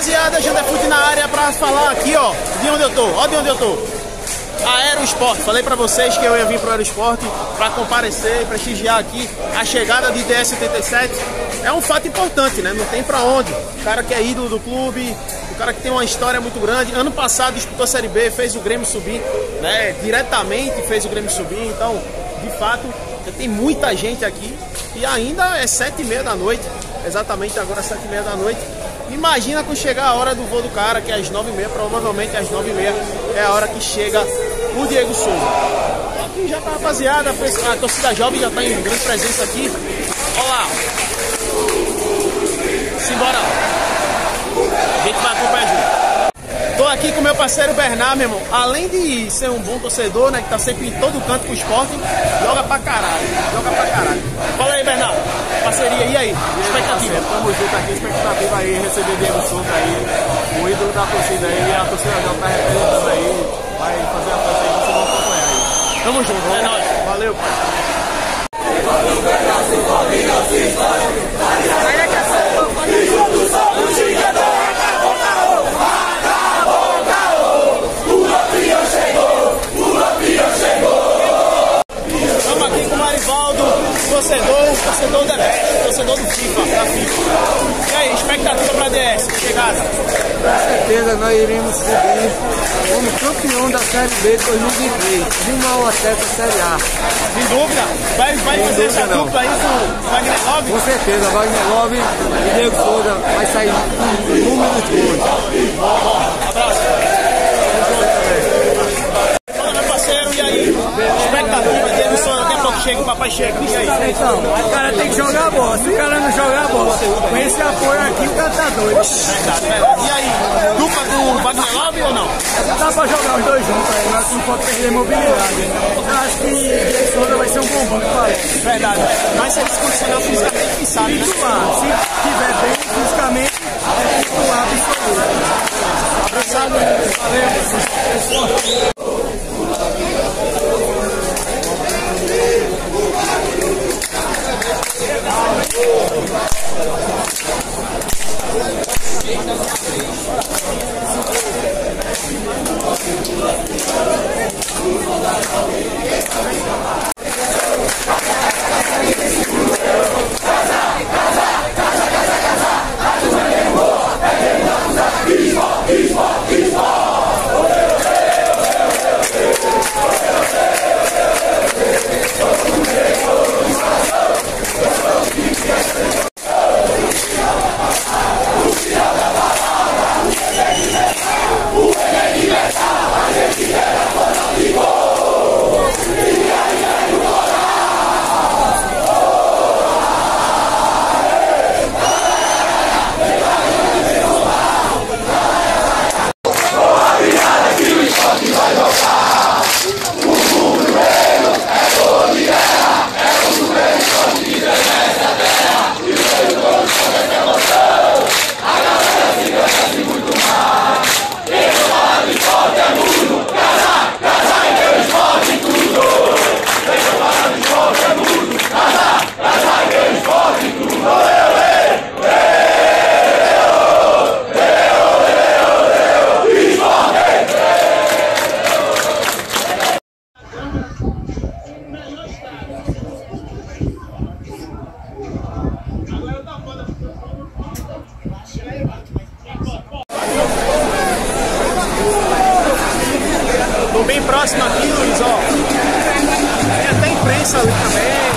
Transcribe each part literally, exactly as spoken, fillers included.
rapaziada, Janderfoot na área pra falar aqui, ó, de onde eu tô, ó de onde eu tô. Aerosport, falei pra vocês que eu ia vir pro Aerosport pra comparecer, prestigiar aqui a chegada de D S oitenta e sete. É um fato importante, né? Não tem pra onde. O cara que é ídolo do clube, o cara que tem uma história muito grande. Ano passado disputou a Série B, fez o Grêmio subir, né? Diretamente fez o Grêmio subir. Então, de fato, tem muita gente aqui. E ainda é sete e meia da noite, exatamente agora sete e meia da noite. Imagina quando chegar a hora do voo do cara, que é às nove e meia, provavelmente às nove e meia é a hora que chega o Diego Souza. Aqui já tá, rapaziada, a torcida jovem já tá em grande presença aqui. Olha lá. Simbora. A gente vai acompanhar junto. Tô aqui com meu parceiro Bernard, meu irmão. Além de ser um bom torcedor, né, que tá sempre em todo canto com o esporte, joga pra caralho. Joga pra caralho. Fala aí, Bernard. Parceria, e aí? Expectativa? Estamos juntos aqui, expectativa aí, receber Diego Souza aí, o ídolo da torcida aí, a torcida já tá representando aí, vai fazer a festa aí, vocês vão acompanhar aí. Tamo junto, é nóis. Valeu, pai. Estamos aqui com o Marivaldo, torcedor, torcedor da Best, torcedor do FIFA, da FIFA. E aí, expectativa para a D S, chegada? Com certeza nós iremos subir como campeão da Série B de dois mil e vinte e três, rumo ao acesso à Série A. Sem dúvida, vai, vai Sem fazer dúvida essa não. dupla aí com o Wagner Love? Com certeza, Wagner Love e Diego Souza vai sair com números de gols. Bom, bom, abraço. Fala, meu parceiro, e aí? Expectativa, Diego Souza, daqui a pouco chega, o papai chega. E aí? Então, o cara tem que jogar a bola. Se o cara não jogar a bola, com esse apoio aqui, o cara tá doido. Verdade, verdade. E aí, dupla com o Wagner Love ou não? Dá pra jogar os dois juntos aí, mas não pode perder mobilidade. Eu acho que Diego Souza vai ser um bom banco para ele. Verdade, mas se ele se condicionar fisicamente, quem sabe, né? Titular, se estiver bem fisicamente, é titular absoluto. Abraçado, valeu. Tô bem próximo aqui, Luiz, ó. Tem até imprensa ali também.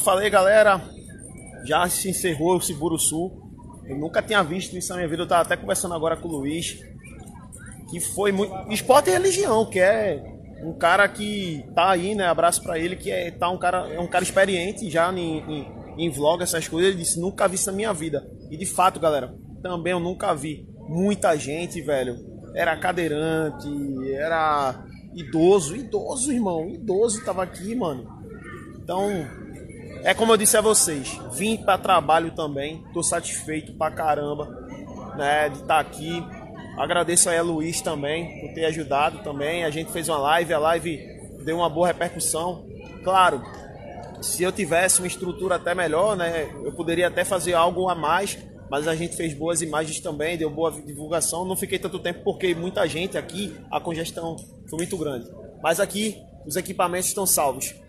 falei, galera, já se encerrou o Seguro Sul. Eu nunca tinha visto isso na minha vida. Eu tava até conversando agora com o Luiz, que foi muito... Esporte e religião, que é um cara que tá aí, né? Abraço pra ele, que é, tá um cara, é um cara experiente já em, em, em vlog, essas coisas. Ele disse, nunca vi isso na minha vida. E de fato, galera, também eu nunca vi muita gente, velho. Era cadeirante, era idoso, idoso, irmão, idoso tava aqui, mano. Então, é como eu disse a vocês, vim para trabalho também, tô satisfeito pra caramba, né, de estar aqui. Agradeço aí a Luiz também por ter ajudado também. A gente fez uma live, a live deu uma boa repercussão. Claro, se eu tivesse uma estrutura até melhor, né, eu poderia até fazer algo a mais, mas a gente fez boas imagens também, deu boa divulgação. Não fiquei tanto tempo porque muita gente aqui, a congestão foi muito grande. Mas aqui os equipamentos estão salvos.